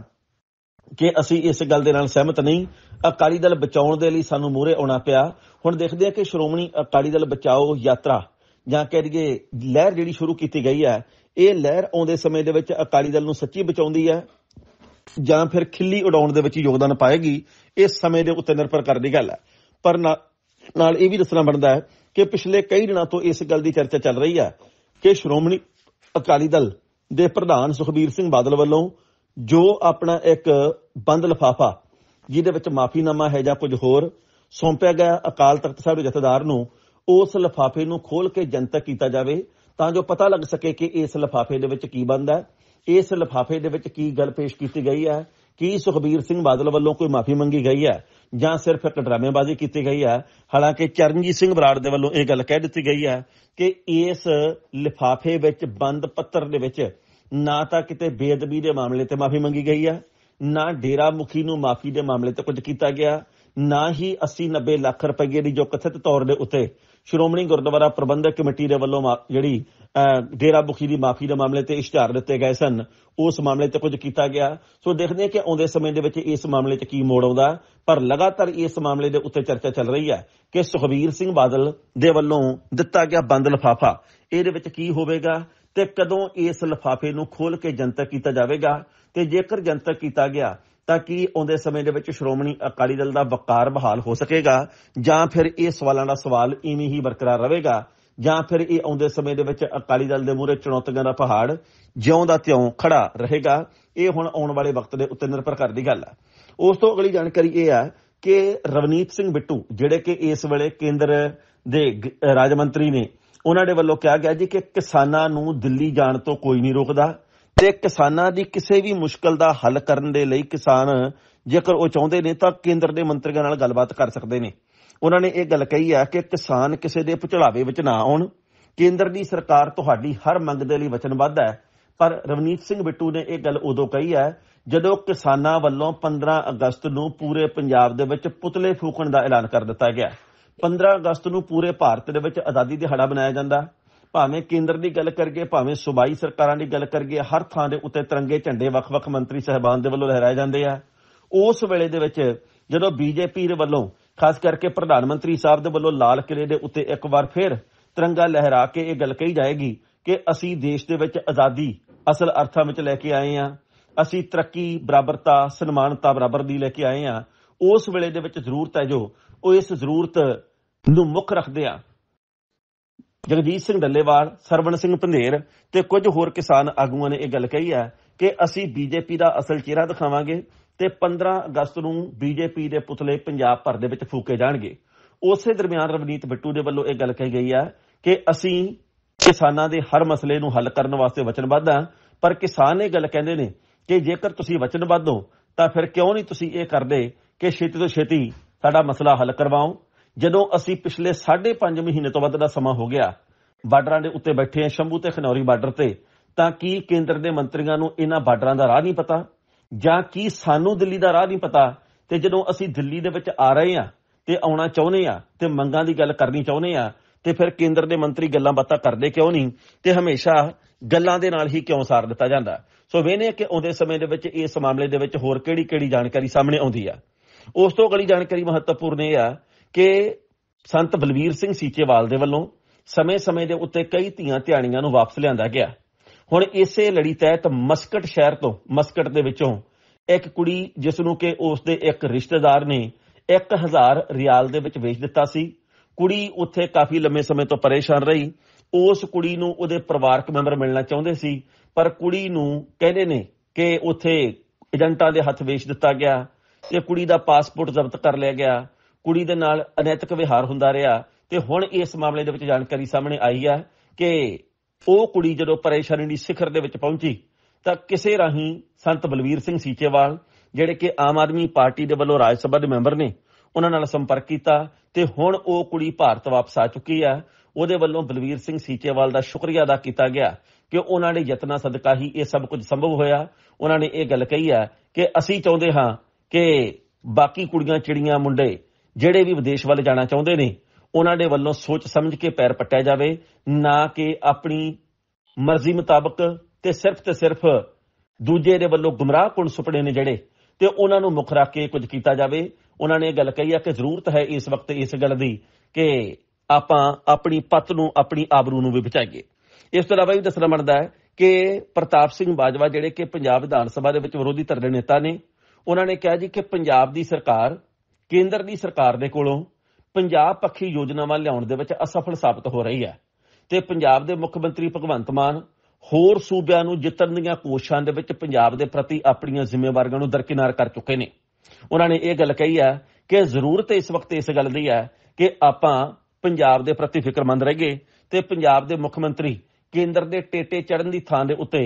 ਕਿ ਅਸੀਂ ਇਸ ਗੱਲ ਦੇ ਨਾਲ ਸਹਿਮਤ ਨਹੀਂ। ਅਕਾਲੀ ਦਲ ਬਚਾਉਣ ਦੇ ਲਈ ਸਾਨੂੰ ਮੂਹਰੇ ਆਉਣਾ ਪਿਆ। ਹੁਣ ਦੇਖਦੇ ਆ ਕਿ ਸ਼੍ਰੋਮਣੀ ਅਕਾਲੀ ਦਲ ਬਚਾਓ ਯਾਤਰਾ ਜਾਂ ਕਹਿ ਦਈਏ ਲਹਿਰ ਜਿਹੜੀ ਸ਼ੁਰੂ ਕੀਤੀ ਗਈ ਹੈ, ਇਹ ਲਹਿਰ ਆਉਂਦੇ ਸਮੇਂ ਦੇ ਵਿੱਚ ਅਕਾਲੀ ਦਲ ਨੂੰ ਸੱਚੀ ਬਚਾਉਂਦੀ ਹੈ ਜਾਂ ਫਿਰ ਖਿੱਲੀ ਉਡਾਉਣ ਦੇ ਵਿੱਚ ਯੋਗਦਾਨ ਪਾਏਗੀ, ਇਸ ਸਮੇਂ ਦੇ ਉੱਤੇ ਨਿਰਭਰ ਕਰਦੀ ਗੱਲ ਹੈ। ਪਰ ਨਾਲ ਇਹ ਵੀ ਦੱਸਣਾ ਬਣਦਾ ਹੈ ਕਿ ਪਿਛਲੇ ਕਈ ਦਿਨਾਂ ਤੋਂ ਇਸ ਗੱਲ ਦੀ ਚਰਚਾ ਚੱਲ ਰਹੀ ਹੈ ਕਿ ਸ਼੍ਰੋਮਣੀ ਅਕਾਲੀ ਦਲ ਦੇ ਪ੍ਰਧਾਨ ਸੁਖਬੀਰ ਸਿੰਘ ਬਾਦਲ ਵੱਲੋਂ ਜੋ ਆਪਣਾ ਇੱਕ ਬੰਦ ਲਿਫਾਫਾ, ਜਿਹਦੇ ਵਿੱਚ ਮਾਫੀਨਾਮਾ ਹੈ ਜਾਂ ਕੁਝ ਹੋਰ, ਸੌਂਪਿਆ ਗਿਆ ਅਕਾਲ ਤਖਤ ਸਾਹਿਬ ਦੇ ਜਥੇਦਾਰ ਨੂੰ, ਉਸ ਲਿਫਾਫੇ ਨੂੰ ਖੋਲ ਕੇ ਜਨਤਕ ਕੀਤਾ ਜਾਵੇ ਤਾਂ ਜੋ ਪਤਾ ਲੱਗ ਸਕੇ ਕਿ ਇਸ ਲਿਫਾਫੇ ਦੇ ਵਿੱਚ ਕੀ ਬਣਦਾ। ਇਸ ਲਿਫਾਫੇ ਦੇ ਵਿੱਚ ਕੀ ਗੱਲ ਪੇਸ਼ ਕੀਤੀ ਗਈ ਹੈ? ਕੀ ਸੁਖਬੀਰ ਸਿੰਘ ਬਾਦਲ ਵੱਲੋਂ ਕੋਈ ਮਾਫੀ ਮੰਗੀ ਗਈ ਹੈ ਜਾਂ ਸਿਰਫ ਇੱਕ ਡਰਾਮੇਬਾਜ਼ੀ ਕੀਤੀ ਗਈ ਹੈ? ਹਾਲਾਂਕਿ ਚਰਨਜੀਤ ਸਿੰਘ ਬਰਾੜ ਦੇ ਵੱਲੋਂ ਇਹ ਗੱਲ ਕਹਿ ਦਿੱਤੀ ਗਈ ਹੈ ਕਿ ਇਸ ਲਿਫਾਫੇ ਵਿੱਚ ਬੰਦ ਪੱਤਰ ਦੇ ਵਿੱਚ ਨਾ ਤਾਂ ਕਿਤੇ ਬੇਅਦਬੀ ਦੇ ਮਾਮਲੇ ਤੇ ਮਾਫੀ ਮੰਗੀ ਗਈ ਹੈ, ਨਾ ਡੇਰਾ ਮੁਖੀ ਨੂੰ ਮਾਫੀ ਦੇ ਮਾਮਲੇ ਤੇ ਕੁਝ ਕੀਤਾ ਗਿਆ, ਨਾ ਹੀ 80-90 ਲੱਖ ਰੁਪਏ ਦੀ ਜੋ ਕਥਿਤ ਤੌਰ ਦੇ ਉੱਤੇ ਸ਼੍ਰੋਮਣੀ ਗੁਰਦੁਆਰਾ ਪ੍ਰਬੰਧਕ ਕਮੇਟੀ ਦੇ ਵੱਲੋਂ ਜਿਹੜੀ ਡੇਰਾ ਮੁਖੀ ਦੀ ਮਾਫੀ ਦੇ ਮਾਮਲੇ ਤੇ ਇਸ਼ਤਿਹਾਰ ਦਿੱਤੇ ਗਏ ਸਨ, ਉਸ ਮਾਮਲੇ ਤੇ ਕੁਝ ਕੀਤਾ ਗਿਆ। ਸੋ ਦੇਖਦੇ ਹਾਂ ਕਿ ਆਉਂਦੇ ਸਮੇਂ ਦੇ ਵਿੱਚ ਇਸ ਮਾਮਲੇ 'ਚ ਕੀ ਮੋੜ ਆਉਂਦਾ। ਪਰ ਲਗਾਤਾਰ ਇਸ ਮਾਮਲੇ ਦੇ ਉੱਤੇ ਚਰਚਾ ਚੱਲ ਰਹੀ ਹੈ ਕਿ ਸੁਖਬੀਰ ਸਿੰਘ ਬਾਦਲ ਦੇ ਵੱਲੋਂ ਦਿੱਤਾ ਗਿਆ ਬੰਦ ਲਿਫਾਫਾ, ਇਹਦੇ ਵਿੱਚ ਕੀ ਹੋਵੇਗਾ ਤੇ ਕਦੋਂ ਇਸ ਲਿਫਾਫੇ ਨੂੰ ਖੋਲ ਕੇ ਜਨਤਕ ਕੀਤਾ ਜਾਵੇਗਾ, ਤੇ ਜੇਕਰ ਜਨਤਕ ਕੀਤਾ ਗਿਆ ਤਾਂ ਕੀ ਆਉਂਦੇ ਸਮੇਂ ਦੇ ਵਿੱਚ ਸ਼੍ਰੋਮਣੀ ਅਕਾਲੀ ਦਲ ਦਾ ਵਕਾਰ ਬਹਾਲ ਹੋ ਸਕੇਗਾ, ਜਾਂ ਫਿਰ ਇਹ ਸਵਾਲਾਂ ਦਾ ਸਵਾਲ ਇਵੇਂ ਹੀ ਬਰਕਰਾਰ ਰਹੇਗਾ, ਜਾਂ ਫਿਰ ਇਹ ਆਉਂਦੇ ਸਮੇਂ ਦੇ ਵਿੱਚ ਅਕਾਲੀ ਦਲ ਦੇ ਮੂਹਰੇ ਚੁਣੌਤੀਆਂ ਦਾ ਪਹਾੜ ਜਿਉਂ ਦਾ ਤਿਉਂ ਖੜਾ ਰਹੇਗਾ। ਇਹ ਹੁਣ ਆਉਣ ਵਾਲੇ ਵਕਤ ਦੇ ਉੱਤੇ ਨਿਰਭਰ ਕਰਦੀ ਗੱਲ ਹੈ। ਉਸ ਤੋਂ ਅਗਲੀ ਜਾਣਕਾਰੀ ਇਹ ਹੈ ਕਿ ਰਵਨੀਤ ਸਿੰਘ ਬਿੱਟੂ ਜਿਹੜੇ ਕਿ ਇਸ ਵੇਲੇ ਕੇਂਦਰ ਦੇ ਰਾਜ ਮੰਤਰੀ ਨੇ, ਉਹਨਾਂ ਦੇ ਵੱਲੋਂ ਕਿਹਾ ਗਿਆ ਜੀ ਕਿ ਕਿਸਾਨਾਂ ਨੂੰ ਦਿੱਲੀ ਜਾਣ ਤੋਂ ਕੋਈ ਨਹੀਂ ਰੋਕਦਾ ਤੇ ਕਿਸਾਨਾਂ ਦੀ ਕਿਸੇ ਵੀ ਮੁਸ਼ਕਲ ਦਾ ਹੱਲ ਕਰਨ ਦੇ ਲਈ ਕਿਸਾਨ ਜੇਕਰ ਉਹ ਚਾਹੁੰਦੇ ਨੇ ਤਾਂ ਕੇਂਦਰ ਦੇ ਮੰਤਰੀਆਂ ਨਾਲ ਗੱਲਬਾਤ ਕਰ ਸਕਦੇ ਨੇ। ਉਹਨਾਂ ਨੇ ਇਹ ਗੱਲ ਕਹੀ ਹੈ ਕਿ ਕਿਸਾਨ ਕਿਸੇ ਦੇ ਭੁਚਲਾਵੇ ਵਿੱਚ ਨਾ ਆਉਣ, ਕੇਂਦਰ ਦੀ ਸਰਕਾਰ ਤੁਹਾਡੀ ਹਰ ਮੰਗ ਦੇ ਲਈ ਵਚਨਬੱਧ ਹੈ। ਪਰ ਰਵਨੀਤ ਸਿੰਘ ਬਿੱਟੂ ਨੇ ਇਹ ਗੱਲ ਉਦੋਂ ਕਹੀ ਹੈ ਜਦੋਂ ਕਿਸਾਨਾਂ ਵੱਲੋਂ 15 ਅਗਸਤ ਨੂੰ ਪੂਰੇ ਪੰਜਾਬ ਦੇ ਵਿੱਚ ਪੁਤਲੇ ਫੂਕਣ ਦਾ ਐਲਾਨ ਕਰ ਦਿੱਤਾ ਗਿਆ। 15 ਅਗਸਤ ਨੂੰ ਪੂਰੇ ਭਾਰਤ ਦੇ ਵਿੱਚ ਆਜ਼ਾਦੀ ਦਿਹਾੜਾ ਮਨਾਇਆ ਜਾਂਦਾ। ਭਾਵੇਂ ਕੇਂਦਰ ਦੀ ਗੱਲ ਕਰੀਏ, ਭਾਵੇਂ ਸੂਬਾਈ ਸਰਕਾਰਾਂ ਦੀ ਗੱਲ ਕਰੀਏ, ਹਰ ਥਾਂ ਦੇ ਉੱਤੇ ਤਿਰੰਗੇ ਝੰਡੇ ਵੱਖ-ਵੱਖ ਮੰਤਰੀ ਸਾਹਿਬਾਨ ਦੇ ਵੱਲੋਂ ਲਹਿਰਾਏ ਜਾਂਦੇ ਆ। ਉਸ ਵੇਲੇ ਦੇ ਵਿੱਚ ਜਦੋਂ ਬੀਜੇਪੀ ਦੇ ਵੱਲੋਂ ਖਾਸ ਕਰਕੇ ਪ੍ਰਧਾਨ ਮੰਤਰੀ ਸਾਹਿਬ ਦੇ ਵੱਲੋਂ ਲਾਲ ਕਿਲੇ ਦੇ ਉੱਤੇ ਇੱਕ ਵਾਰ ਫਿਰ ਤਿਰੰਗਾ ਲਹਿਰਾ ਕੇ ਇਹ ਗੱਲ ਕਹੀ ਜਾਏਗੀ ਕਿ ਅਸੀਂ ਦੇਸ਼ ਦੇ ਵਿੱਚ ਆਜ਼ਾਦੀ ਅਸਲ ਅਰਥਾਂ ਵਿੱਚ ਲੈ ਕੇ ਆਏ ਹਾਂ, ਅਸੀਂ ਤਰੱਕੀ, ਬਰਾਬਰਤਾ, ਸਨਮਾਨਤਾ ਬਰਾਬਰ ਦੀ ਲੈ ਕੇ ਆਏ ਹਾਂ। ਉਸ ਵੇਲੇ ਦੇ ਵਿੱਚ ਜ਼ਰੂਰਤ ਹੈ ਜੋ ਉਹ ਇਸ ਜ਼ਰੂਰਤ ਨੂੰ ਮੁੱਖ ਰੱਖਦੇ ਆ ਜਗਜੀਤ ਸਿੰਘ ਡੱਲੇਵਾਲ, ਸਰਵਣ ਸਿੰਘ ਪੰਧੇਰ ਤੇ ਕੁਝ ਹੋਰ ਕਿਸਾਨ ਆਗੂਆਂ ਨੇ ਇਹ ਗੱਲ ਕਹੀ ਹੈ ਕਿ ਅਸੀਂ ਬੀਜੇਪੀ ਦਾ ਅਸਲ ਚਿਹਰਾ ਦਿਖਾਵਾਂਗੇ ਤੇ 15 ਅਗਸਤ ਨੂੰ ਬੀਜੇਪੀ ਦੇ ਪੁਤਲੇ ਪੰਜਾਬ ਭਰ ਦੇ ਵਿੱਚ ਫੂਕੇ ਜਾਣਗੇ। ਉਸੇ ਦਰਮਿਆਨ ਰਵਨੀਤ ਬਿੱਟੂ ਦੇ ਵੱਲੋਂ ਇਹ ਗੱਲ ਕਹੀ ਗਈ ਹੈ ਕਿ ਅਸੀਂ ਕਿਸਾਨਾਂ ਦੇ ਹਰ ਮਸਲੇ ਨੂੰ ਹੱਲ ਕਰਨ ਵਾਸਤੇ ਵਚਨਬੱਧ ਹਾਂ। ਪਰ ਕਿਸਾਨ ਇਹ ਗੱਲ ਕਹਿੰਦੇ ਨੇ ਕਿ ਜੇਕਰ ਤੁਸੀਂ ਵਚਨਬੱਧ ਹੋ ਤਾਂ ਫਿਰ ਕਿਉਂ ਨਹੀਂ ਤੁਸੀਂ ਇਹ ਕਰਦੇ ਕਿ ਛੇਤੀ ਤੋਂ ਛੇਤੀ ਸਾਡਾ ਮਸਲਾ ਹੱਲ ਕਰਵਾਓ। ਜਦੋਂ ਅਸੀਂ ਪਿਛਲੇ 5.5 ਮਹੀਨੇ ਤੋਂ ਵੱਧ ਦਾ ਸਮਾਂ ਹੋ ਗਿਆ ਬਾਰਡਰਾਂ ਦੇ ਉੱਤੇ ਬੈਠੇ ਹਾਂ, ਸ਼ੰਭੂ ਤੇ ਖਨੌਰੀ ਬਾਰਡਰ ਤੇ, ਤਾਂ ਕੀ ਕੇਂਦਰ ਦੇ ਮੰਤਰੀਆਂ ਨੂੰ ਇਹਨਾਂ ਬਾਰਡਰਾਂ ਦਾ ਰਾਹ ਨਹੀਂ ਪਤਾ, ਜਾਂ ਕੀ ਸਾਨੂੰ ਦਿੱਲੀ ਦਾ ਰਾਹ ਨਹੀਂ ਪਤਾ? ਤੇ ਜਦੋਂ ਅਸੀਂ ਦਿੱਲੀ ਦੇ ਵਿੱਚ ਆ ਰਹੇ ਹਾਂ ਤੇ ਆਉਣਾ ਚਾਹੁੰਦੇ ਆ ਤੇ ਮੰਗਾਂ ਦੀ ਗੱਲ ਕਰਨੀ ਚਾਹੁੰਦੇ ਆ, ਤੇ ਫਿਰ ਕੇਂਦਰ ਦੇ ਮੰਤਰੀ ਗੱਲਾਂ ਬਾਤਾਂ ਕਰਦੇ ਕਿਉਂ ਨਹੀਂ ਤੇ ਹਮੇਸ਼ਾ ਗੱਲਾਂ ਦੇ ਨਾਲ ਹੀ ਕਿਉਂ ਸਾਰ ਦਿੱਤਾ ਜਾਂਦਾ? ਸੋ ਵੇਖਦੇ ਕਿ ਆਉਂਦੇ ਸਮੇਂ ਦੇ ਵਿੱਚ ਇਸ ਮਾਮਲੇ ਦੇ ਵਿੱਚ ਹੋਰ ਕਿਹੜੀ ਜਾਣਕਾਰੀ ਸਾਹਮਣੇ ਆਉਂਦੀ ਆ। ਉਸ ਤੋਂ ਅਗਲੀ ਜਾਣਕਾਰੀ ਮਹੱਤਵਪੂਰਨ ਇਹ ਆ ਕਿ ਸੰਤ ਬਲਵੀਰ ਸਿੰਘ ਸੀਚੇਵਾਲ ਦੇ ਵੱਲੋਂ ਸਮੇਂ-ਸਮੇਂ ਦੇ ਉੱਤੇ ਕਈ ਧੀਆਂ ਧਿਆਣੀਆਂ ਨੂੰ ਵਾਪਸ ਲਿਆਂਦਾ ਗਿਆ। ਹੁਣ ਇਸੇ ਲੜੀ ਤਹਿਤ ਮਸਕਟ ਦੇ ਵਿੱਚੋਂ ਇੱਕ ਕੁੜੀ ਜਿਸ ਨੂੰ ਕਿ ਉਸ ਦੇ ਇੱਕ ਰਿਸ਼ਤੇਦਾਰ ਨੇ 1000 ਰਿਆਲ ਦੇ ਵਿੱਚ ਵੇਚ ਦਿੱਤਾ ਸੀ। ਕੁੜੀ ਉੱਥੇ ਕਾਫੀ ਲੰਮੇ ਸਮੇਂ ਤੋਂ ਪਰੇਸ਼ਾਨ ਰਹੀ। ਉਸ ਕੁੜੀ ਨੂੰ ਉਹਦੇ ਪਰਿਵਾਰਕ ਮੈਂਬਰ ਮਿਲਣਾ ਚਾਹੁੰਦੇ ਸੀ, ਪਰ ਕੁੜੀ ਨੂੰ ਕਹਿੰਦੇ ਨੇ ਕਿ ਉੱਥੇ ਏਜੰਟਾਂ ਦੇ ਹੱਥ ਵੇਚ ਦਿੱਤਾ ਗਿਆ ਤੇ ਕੁੜੀ ਦਾ ਪਾਸਪੋਰਟ ਜ਼ਬਤ ਕਰ ਲਿਆ ਗਿਆ। ਕੁੜੀ ਦੇ ਨਾਲ ਅਨੈਤਿਕ ਵਿਹਾਰ ਹੁੰਦਾ ਰਿਹਾ ਤੇ ਹੁਣ ਇਸ ਮਾਮਲੇ ਦੇ ਵਿੱਚ ਜਾਣਕਾਰੀ ਸਾਹਮਣੇ ਆਈ ਹੈ ਕਿ ਉਹ ਕੁੜੀ ਜਦੋਂ ਪਰੇਸ਼ਾਨੀ ਦੀ ਸਿਖਰ ਦੇ ਵਿੱਚ ਪਹੁੰਚੀ ਤਾਂ ਕਿਸੇ ਰਾਹੀਂ ਸੰਤ ਬਲਵੀਰ ਸਿੰਘ ਸੀਚੇਵਾਲ ਜਿਹੜੇ ਕਿ ਆਮ ਆਦਮੀ ਪਾਰਟੀ ਦੇ ਵੱਲੋਂ ਰਾਜ ਸਭਾ ਦੇ ਮੈਂਬਰ ਨੇ, ਉਹਨਾਂ ਨਾਲ ਸੰਪਰਕ ਕੀਤਾ ਤੇ ਹੁਣ ਉਹ ਕੁੜੀ ਭਾਰਤ ਵਾਪਸ ਆ ਚੁੱਕੀ ਹੈ। ਉਹਦੇ ਵੱਲੋਂ ਬਲਵੀਰ ਸਿੰਘ ਸੀਚੇਵਾਲ ਦਾ ਸ਼ੁਕਰੀਆ ਅਦਾ ਕੀਤਾ ਗਿਆ ਕਿ ਉਹਨਾਂ ਦੇ ਯਤਨਾਂ ਸਦਕਾ ਹੀ ਇਹ ਸਭ ਕੁਝ ਸੰਭਵ ਹੋਇਆ। ਉਹਨਾਂ ਨੇ ਇਹ ਗੱਲ ਕਹੀ ਹੈ ਕਿ ਅਸੀਂ ਚਾਹੁੰਦੇ ਹਾਂ ਕਿ ਬਾਕੀ ਕੁੜੀਆਂ, ਚਿੜੀਆਂ, ਮੁੰਡੇ ਜਿਹੜੇ ਵੀ ਵਿਦੇਸ਼ ਵੱਲ ਜਾਣਾ ਚਾਹੁੰਦੇ ਨੇ ਉਹਨਾਂ ਦੇ ਵੱਲੋਂ ਸੋਚ ਸਮਝ ਕੇ ਪੈਰ ਪੱਟਿਆ ਜਾਵੇ, ਨਾ ਕਿ ਆਪਣੀ ਮਰਜ਼ੀ ਮੁਤਾਬਕ ਤੇ ਸਿਰਫ ਦੂਜੇ ਦੇ ਵੱਲੋਂ ਗੁੰਮਰਾਹਕੁਨ ਸੁਪਨੇ ਨੇ ਜਿਹੜੇ ਤੇ ਉਹਨਾਂ ਨੂੰ ਮੁੱਖ ਰੱਖ ਕੇ ਕੁਝ ਕੀਤਾ ਜਾਵੇ। ਉਹਨਾਂ ਨੇ ਇਹ ਗੱਲ ਕਹੀ ਹੈ ਕਿ ਜ਼ਰੂਰਤ ਹੈ ਇਸ ਵਕਤ ਇਸ ਗੱਲ ਦੀ ਕਿ ਆਪਾਂ ਆਪਣੀ ਪੱਤ ਨੂੰ, ਆਪਣੀ ਆਬਰੂ ਨੂੰ ਵੀ ਬਚਾਈਏ। ਇਸ ਤੋਂ ਇਲਾਵਾ ਵੀ ਦੱਸਣਾ ਬਣਦਾ ਹੈ ਕਿ ਪ੍ਰਤਾਪ ਸਿੰਘ ਬਾਜਵਾ ਜਿਹੜੇ ਕਿ ਪੰਜਾਬ ਵਿਧਾਨ ਸਭਾ ਦੇ ਵਿੱਚ ਵਿਰੋਧੀ ਧਿਰ ਦੇ ਨੇਤਾ ਨੇ, ਉਹਨਾਂ ਨੇ ਕਿਹਾ ਜੀ ਕਿ ਪੰਜਾਬ ਦੀ ਸਰਕਾਰ ਕੇਂਦਰ ਦੀ ਸਰਕਾਰ ਦੇ ਕੋਲੋਂ ਪੰਜਾਬ ਪੱਖੀ ਯੋਜਨਾਵਾਂ ਲਿਆਉਣ ਦੇ ਵਿੱਚ ਅਸਫਲ ਸਾਬਤ ਹੋ ਰਹੀ ਹੈ ਤੇ ਪੰਜਾਬ ਦੇ ਮੁੱਖ ਮੰਤਰੀ ਭਗਵੰਤ ਮਾਨ ਹੋਰ ਸੂਬਿਆਂ ਨੂੰ ਜਿੱਤਣ ਦੀਆਂ ਕੋਸ਼ਿਸ਼ਾਂ ਦੇ ਵਿੱਚ ਪੰਜਾਬ ਦੇ ਪ੍ਰਤੀ ਆਪਣੀਆਂ ਜ਼ਿੰਮੇਵਾਰੀਆਂ ਨੂੰ ਦਰਕਿਨਾਰ ਕਰ ਚੁੱਕੇ ਨੇ। ਉਹਨਾਂ ਨੇ ਇਹ ਗੱਲ ਕਹੀ ਹੈ ਕਿ ਜ਼ਰੂਰਤ ਇਸ ਵਕਤ ਇਸ ਗੱਲ ਦੀ ਹੈ ਕਿ ਆਪਾਂ ਪੰਜਾਬ ਦੇ ਪ੍ਰਤੀ ਫਿਕਰਮੰਦ ਰਹੀਏ ਤੇ ਪੰਜਾਬ ਦੇ ਮੁੱਖ ਮੰਤਰੀ ਕੇਂਦਰ ਦੇ ਟੇਟੇ ਚੜ੍ਹਨ ਦੀ ਥਾਂ ਦੇ ਉੱਤੇ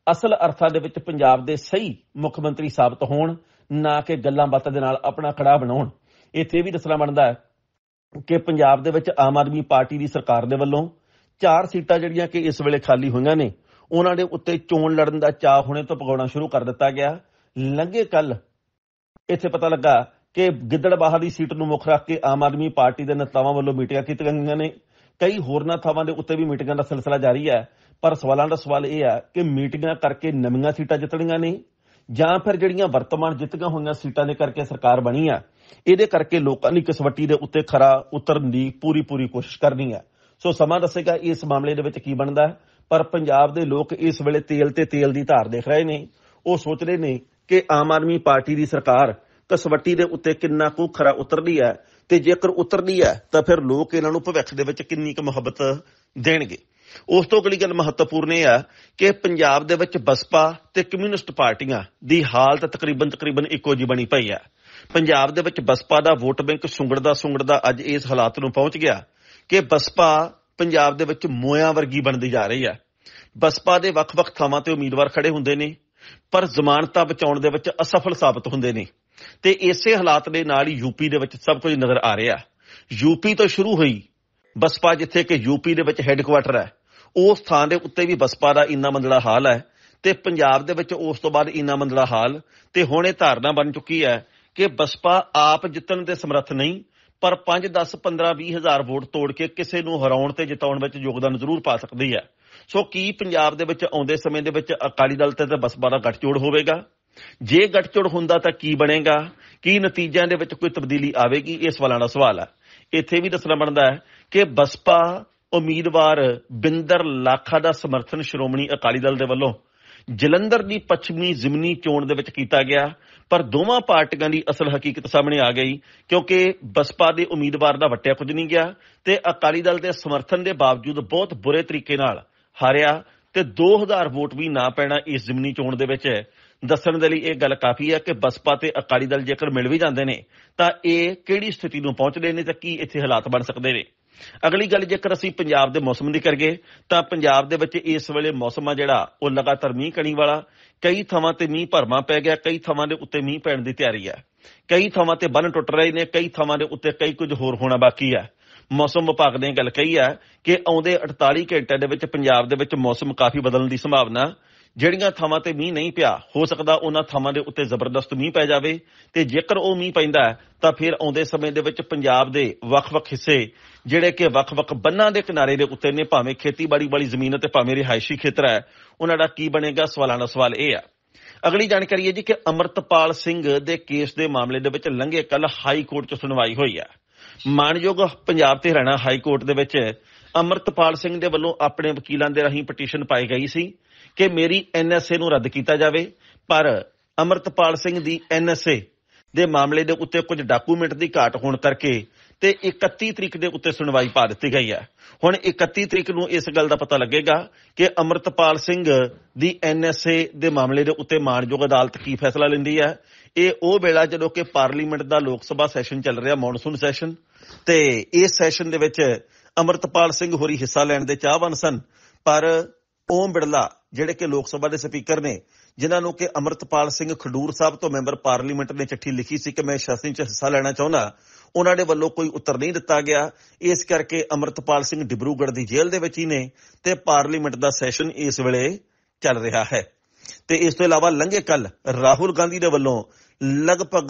ਅਸਲ ਅਰਥਾਂ ਦੇ ਵਿੱਚ ਪੰਜਾਬ ਦੇ ਸਹੀ ਮੁੱਖ ਮੰਤਰੀ ਸਾਬਤ ਹੋਣ, ਨਾ ਕਿ ਗੱਲਾਂ ਬਾਤਾਂ ਦੇ ਨਾਲ ਆਪਣਾ ਕੜਾਹ ਬਣਾਉਣ। ਇੱਥੇ ਵੀ ਦੱਸਣਾ ਬਣਦਾ ਹੈ ਕਿ ਪੰਜਾਬ ਦੇ ਵਿੱਚ ਆਮ ਆਦਮੀ ਪਾਰਟੀ ਦੀ ਸਰਕਾਰ ਦੇ ਵੱਲੋਂ 4 ਸੀਟਾਂ ਜਿਹੜੀਆਂ ਕਿ ਇਸ ਵੇਲੇ ਖਾਲੀ ਹੋਈਆਂ ਨੇ, ਉਹਨਾਂ ਦੇ ਉੱਤੇ ਚੋਣ ਲੜਨ ਦਾ ਚਾਅ ਹੁਣੇ ਤੋਂ ਪਗਾਉਣਾ ਸ਼ੁਰੂ ਕਰ ਦਿੱਤਾ ਗਿਆ। ਲੰਘੇ ਕੱਲ ਇੱਥੇ ਪਤਾ ਲੱਗਾ ਕਿ ਗਿੱਦੜਬਾਹਾ ਦੀ ਸੀਟ ਨੂੰ ਮੁੱਖ ਰੱਖ ਕੇ ਆਮ ਆਦਮੀ ਪਾਰਟੀ ਦੇ ਨੇਤਾਵਾਂ ਵੱਲੋਂ ਮੀਟਿੰਗਾਂ ਕੀਤੀਆਂ ਗਈਆਂ ਨੇ। ਕਈ ਹੋਰਨਾਂ ਥਾਵਾਂ ਦੇ ਉੱਤੇ ਵੀ ਮੀਟਿੰਗਾਂ ਦਾ ਸਿਲਸਿਲਾ ਜਾਰੀ ਹੈ, ਪਰ ਸਵਾਲਾਂ ਦਾ ਸਵਾਲ ਇਹ ਹੈ ਕਿ ਮੀਟਿੰਗਾਂ ਕਰਕੇ ਨਵੀਆਂ ਸੀਟਾਂ ਜਿੱਤਣੀਆਂ ਨੇ ਜਾਂ ਫਿਰ ਜਿਹੜੀਆਂ ਵਰਤਮਾਨ ਜਿੱਤੀਆਂ ਹੋਈਆਂ ਸੀਟਾਂ ਦੇ ਕਰਕੇ ਸਰਕਾਰ ਬਣੀ ਆ, ਇਹਦੇ ਕਰਕੇ ਲੋਕਾਂ ਦੀ ਕਸਵੱਟੀ ਦੇ ਉੱਤੇ ਖਰਾ ਉਤਰਨ ਦੀ ਪੂਰੀ ਕੋਸ਼ਿਸ਼ ਕਰਨੀ ਹੈ। ਸੋ ਸਮਾਂ ਦੱਸੇਗਾ ਇਸ ਮਾਮਲੇ ਦੇ ਵਿੱਚ ਕੀ ਬਣਦਾ ਹੈ, ਪਰ ਪੰਜਾਬ ਦੇ ਲੋਕ ਇਸ ਵੇਲੇ ਤੇਲ ਦੀ ਧਾਰ ਦੇਖ ਰਹੇ ਨੇ। ਉਹ ਸੋਚ ਰਹੇ ਨੇ ਕਿ ਆਮ ਆਦਮੀ ਪਾਰਟੀ ਦੀ ਸਰਕਾਰ ਕਸਵੱਟੀ ਦੇ ਉੱਤੇ ਕਿੰਨਾ ਕੁ ਖਰਾ ਉਤਰਦੀ ਹੈ, ਤੇ ਜੇਕਰ ਉਤਰਦੀ ਹੈ ਤਾਂ ਫਿਰ ਲੋਕ ਇਹਨਾਂ ਨੂੰ ਭਵਿੱਖ ਦੇ ਵਿੱਚ ਕਿੰਨੀ ਕੁ ਮੁਹੱਬਤ ਦੇਣਗੇ। ਉਸ ਤੋਂ ਅਗਲੀ ਗੱਲ ਮਹੱਤਵਪੂਰਨ ਇਹ ਹੈ ਕਿ ਪੰਜਾਬ ਦੇ ਵਿੱਚ ਬਸਪਾ ਤੇ ਕਮਿਊਨਿਸਟ ਪਾਰਟੀਆਂ ਦੀ ਹਾਲਤ ਤਕਰੀਬਨ ਇੱਕੋ ਜਿਹੀ ਬਣੀ ਪਈ ਹੈ। ਪੰਜਾਬ ਦੇ ਵਿੱਚ ਬਸਪਾ ਦਾ ਵੋਟ ਬੈਂਕ ਸੁੰਗੜਦਾ ਅੱਜ ਇਸ ਹਾਲਾਤ ਨੂੰ ਪਹੁੰਚ ਗਿਆ ਕਿ ਬਸਪਾ ਪੰਜਾਬ ਦੇ ਵਿੱਚ ਮੋਇਆਂ ਵਰਗੀ ਬਣਦੀ ਜਾ ਰਹੀ ਹੈ। ਬਸਪਾ ਦੇ ਵੱਖ-ਵੱਖ ਥਾਵਾਂ ਤੇ ਉਮੀਦਵਾਰ ਖੜੇ ਹੁੰਦੇ ਨੇ, ਪਰ ਜ਼ਮਾਨਤਾਂ ਬਚਾਉਣ ਦੇ ਵਿੱਚ ਅਸਫਲ ਸਾਬਤ ਹੁੰਦੇ ਨੇ, ਤੇ ਇਸੇ ਹਾਲਾਤ ਦੇ ਨਾਲ ਹੀ ਯੂਪੀ ਦੇ ਵਿੱਚ ਸਭ ਕੁਝ ਨਜ਼ਰ ਆ ਰਿਹਾ। ਯੂਪੀ ਤੋਂ ਸ਼ੁਰੂ ਹੋਈ ਬਸਪਾ, ਜਿੱਥੇ ਕਿ ਯੂਪੀ ਦੇ ਵਿੱਚ ਹੈੱਡਕੁਆਟਰ ਹੈ, ਉਸ ਥਾਂ ਦੇ ਉੱਤੇ ਵੀ ਬਸਪਾ ਦਾ ਇੰਨਾ ਮੰਦਲਾ ਹਾਲ ਹੈ, ਤੇ ਪੰਜਾਬ ਦੇ ਵਿੱਚ ਉਸ ਤੋਂ ਬਾਅਦ ਇੰਨਾ ਮੰਦਲਾ ਹਾਲ, ਤੇ ਹੁਣ ਇਹ ਧਾਰਨਾ ਬਣ ਚੁੱਕੀ ਹੈ ਕਿ ਬਸਪਾ ਆਪ ਜਿੱਤਣ ਦੇ ਸਮਰੱਥ ਨਹੀਂ, ਪਰ 5, 10, 15, 20 ਹਜ਼ਾਰ ਵੋਟ ਤੋੜ ਕੇ ਕਿਸੇ ਨੂੰ ਹਰਾਉਣ ਤੇ ਜਿਤਾਉਣ ਵਿੱਚ ਯੋਗਦਾਨ ਜ਼ਰੂਰ ਪਾ ਸਕਦੀ ਹੈ। ਸੋ ਕੀ ਪੰਜਾਬ ਦੇ ਵਿੱਚ ਆਉਂਦੇ ਸਮੇਂ ਦੇ ਵਿੱਚ ਅਕਾਲੀ ਦਲ ਤੇ ਬਸਪਾ ਦਾ ਗੱਠਜੋੜ ਹੋਵੇਗਾ? ਜੇ ਗੱਠਜੋੜ ਹੁੰਦਾ ਤਾਂ ਕੀ ਬਣੇਗਾ? ਕੀ ਨਤੀਜਿਆਂ ਦੇ ਵਿੱਚ ਕੋਈ ਤਬਦੀਲੀ ਆਵੇਗੀ? ਇਹ ਸਵਾਲਾਂ ਦਾ ਸਵਾਲ ਹੈ। ਇੱਥੇ ਵੀ ਦੱਸਣਾ ਬਣਦਾ ਹੈ ਕਿ ਬਸਪਾ ਉਮੀਦਵਾਰ ਬਿੰਦਰ ਲਾਖਾ ਦਾ ਸਮਰਥਨ ਸ਼੍ਰੋਮਣੀ ਅਕਾਲੀ ਦਲ ਦੇ ਵੱਲੋਂ ਜਲੰਧਰ ਦੀ ਪੱਛਮੀ ਜ਼ਿਮਨੀ ਚੋਣ ਦੇ ਵਿੱਚ ਕੀਤਾ ਗਿਆ, ਪਰ ਦੋਵਾਂ ਪਾਰਟੀਆਂ ਦੀ ਅਸਲ ਹਕੀਕਤ ਸਾਹਮਣੇ ਆ ਗਈ, ਕਿਉਂਕਿ ਬਸਪਾ ਦੇ ਉਮੀਦਵਾਰ ਦਾ ਵਟਿਆ ਕੁਝ ਨਹੀਂ ਗਿਆ ਤੇ ਅਕਾਲੀ ਦਲ ਦੇ ਸਮਰਥਨ ਦੇ ਬਾਵਜੂਦ ਬਹੁਤ ਬੁਰੇ ਤਰੀਕੇ ਨਾਲ ਹਾਰਿਆ, ਤੇ 2000 ਵੋਟ ਵੀ ਨਾ ਪੈਣਾ ਇਸ ਜ਼ਿਮਨੀ ਚੋਣ ਦੇ ਵਿੱਚ ਦੱਸਣ ਦੇ ਲਈ ਇਹ ਗੱਲ ਕਾਫੀ ਹੈ ਕਿ ਬਸਪਾ ਤੇ ਅਕਾਲੀ ਦਲ ਜੇਕਰ ਮਿਲ ਵੀ ਜਾਂਦੇ ਨੇ ਤਾਂ ਇਹ ਕਿਹੜੀ ਸਥਿਤੀ ਨੂੰ ਪਹੁੰਚਦੇ ਨੇ ਤੇ ਕੀ ਇੱਥੇ ਹਾਲਾਤ ਬਣ ਸਕਦੇ ਨੇ। ਅਗਲੀ ਗੱਲ ਜੇਕਰ ਅਸੀਂ ਪੰਜਾਬ ਦੇ ਮੌਸਮ ਦੀ ਕਰੀਏ ਤਾਂ ਪੰਜਾਬ ਦੇ ਵਿੱਚ ਇਸ ਵੇਲੇ ਮੌਸਮ ਆ ਜਿਹੜਾ ਉਹ ਲਗਾਤਾਰ ਮੀਂਹ ਕਣੀ ਵਾਲਾ, ਕਈ ਥਾਵਾਂ ਤੇ ਮੀਂਹ ਭਰਮਾ ਪੈ ਗਿਆ, ਕਈ ਥਾਵਾਂ ਦੇ ਉੱਤੇ ਮੀਂਹ ਪੈਣ ਦੀ ਤਿਆਰੀ ਹੈ, ਕਈ ਥਾਵਾਂ ਤੇ ਬੰਨ ਟੁੱਟ ਰਹੇ ਨੇ, ਕਈ ਥਾਵਾਂ ਦੇ ਉੱਤੇ ਕਈ ਕੁਝ ਹੋਰ ਹੋਣਾ ਬਾਕੀ ਹੈ। ਮੌਸਮ ਵਿਭਾਗ ਨੇ ਗੱਲ ਕਹੀ ਹੈ ਕਿ ਆਉਂਦੇ 48 ਘੰਟਿਆਂ ਦੇ ਵਿੱਚ ਪੰਜਾਬ ਦੇ ਵਿੱਚ ਮੌਸਮ ਕਾਫੀ ਬਦਲਣ ਦੀ ਸੰਭਾਵਨਾ। ਜਿਹੜੀਆਂ ਥਾਵਾਂ ਤੇ ਮੀਂਹ ਨਹੀਂ ਪਿਆ, ਹੋ ਸਕਦਾ ਉਹਨਾਂ ਥਾਵਾਂ ਦੇ ਉੱਤੇ ਜ਼ਬਰਦਸਤ ਮੀਂਹ ਪੈ ਜਾਵੇ, ਤੇ ਜੇਕਰ ਉਹ ਮੀਂਹ ਪੈਂਦਾ ਤਾਂ ਫਿਰ ਆਉਂਦੇ ਸਮੇਂ ਦੇ ਵਿੱਚ ਪੰਜਾਬ ਦੇ ਵੱਖ-ਵੱਖ ਹਿੱਸੇ ਜਿਹੜੇ ਕਿ ਵੱਖ-ਵੱਖ ਬੰਨਾਂ ਦੇ ਕਿਨਾਰੇ ਦੇ ਉੱਤੇ ਨੇ, ਭਾਵੇਂ ਖੇਤੀਬਾੜੀ ਵਾਲੀ ਜ਼ਮੀਨ ਤੇ ਭਾਵੇਂ ਰਿਹਾਇਸ਼ੀ ਖੇਤਰ ਹੈ, ਉਹਨਾਂ ਦਾ ਕੀ ਬਣੇਗਾ? ਸਵਾਲਾਂ ਦਾ ਸਵਾਲ ਇਹ ਹੈ। ਅਗਲੀ ਜਾਣਕਾਰੀ ਹੈ ਜੀ ਕਿ ਅਮਰਤਪਾਲ ਸਿੰਘ ਦੇ ਕੇਸ ਦੇ ਮਾਮਲੇ ਦੇ ਵਿੱਚ ਲੰਘੇ ਕੱਲ ਹਾਈ ਕੋਰਟ 'ਚ ਸੁਣਵਾਈ ਹੋਈ ਹੈ। ਮਾਣਯੋਗ ਪੰਜਾਬ ਤੇ ਹਰਿਆਣਾ ਹਾਈ ਕੋਰਟ ਦੇ ਵਿੱਚ ਅਮਰਤਪਾਲ ਸਿੰਘ ਦੇ ਵੱਲੋਂ ਆਪਣੇ ਵਕੀਲਾਂ ਦੇ ਰਾਹੀਂ ਪਟੀਸ਼ਨ ਪਾਈ ਗਈ ਸੀ ਕਿ ਮੇਰੀ NSA ਨੂੰ ਰੱਦ ਕੀਤਾ ਜਾਵੇ, ਪਰ ਅਮਰਤਪਾਲ ਸਿੰਘ ਦੀ NSA ਦੇ ਮਾਮਲੇ ਦੇ ਉੱਤੇ ਕੁਝ ਡਾਕੂਮੈਂਟ ਦੀ ਘਾਟ ਹੋਣ ਕਰਕੇ ਤੇ 31 ਤਰੀਕ ਦੇ ਉੱਤੇ ਸੁਣਵਾਈ ਪਾ ਦਿੱਤੀ ਗਈ ਹੈ। ਹੁਣ 31 ਤਰੀਕ ਨੂੰ ਇਸ ਗੱਲ ਦਾ ਪਤਾ ਲੱਗੇਗਾ ਕਿ ਅਮਰਤਪਾਲ ਸਿੰਘ ਦੀ NSA ਦੇ ਮਾਮਲੇ ਦੇ ਉੱਤੇ ਮਾਣਯੋਗ ਅਦਾਲਤ ਕੀ ਫੈਸਲਾ ਲੈਂਦੀ ਹੈ। ਇਹ ਉਹ ਵੇਲਾ ਜਦੋਂ ਕਿ ਪਾਰਲੀਮੈਂਟ ਦਾ ਲੋਕ ਸਭਾ ਸੈਸ਼ਨ ਚੱਲ ਰਿਹਾ, ਮੌਨਸੂਨ ਸੈਸ਼ਨ, ਤੇ ਇਸ ਸੈਸ਼ਨ ਦੇ ਵਿੱਚ ਅਮਰਤਪਾਲ ਸਿੰਘ ਹੋਰੀ ਹਿੱਸਾ ਲੈਣ ਦੇ ਚਾਹਵਾਨ ਸਨ, ਪਰ ਓਮ ਬਿਰਲਾ ਜਿਹੜੇ ਕਿ ਲੋਕ ਸਭਾ ਦੇ ਸਪੀਕਰ ਨੇ, ਜਿਨ੍ਹਾਂ ਨੂੰ ਕਿ ਅਮਰਤਪਾਲ ਸਿੰਘ ਖਡੂਰ ਸਾਹਿਬ ਤੋਂ ਮੈਂਬਰ ਪਾਰਲੀਮੈਂਟ ਨੇ ਚਿੱਠੀ ਲਿਖੀ ਸੀ ਕਿ ਮੈਂ ਸੈਸ਼ਨ 'ਚ ਹਿੱਸਾ ਲੈਣਾ ਚਾਹੁੰਦਾ, ਉਹਨਾਂ ਦੇ ਵੱਲੋਂ ਕੋਈ ਉੱਤਰ ਨਹੀਂ ਦਿੱਤਾ ਗਿਆ। ਇਸ ਕਰਕੇ ਅਮਰਤਪਾਲ ਸਿੰਘ ਡਿਬਰੂਗੜ੍ਹ ਦੀ ਜੇਲ੍ਹ ਦੇ ਵਿੱਚ ਹੀ ਨੇ ਤੇ ਪਾਰਲੀਮੈਂਟ ਦਾ ਸੈਸ਼ਨ ਇਸ ਵੇਲੇ ਚੱਲ ਰਿਹਾ ਹੈ। ਤੇ ਇਸ ਤੋਂ ਇਲਾਵਾ ਲੰਘੇ ਕੱਲ ਰਾਹੁਲ ਗਾਂਧੀ ਦੇ ਵੱਲੋਂ ਲਗਭਗ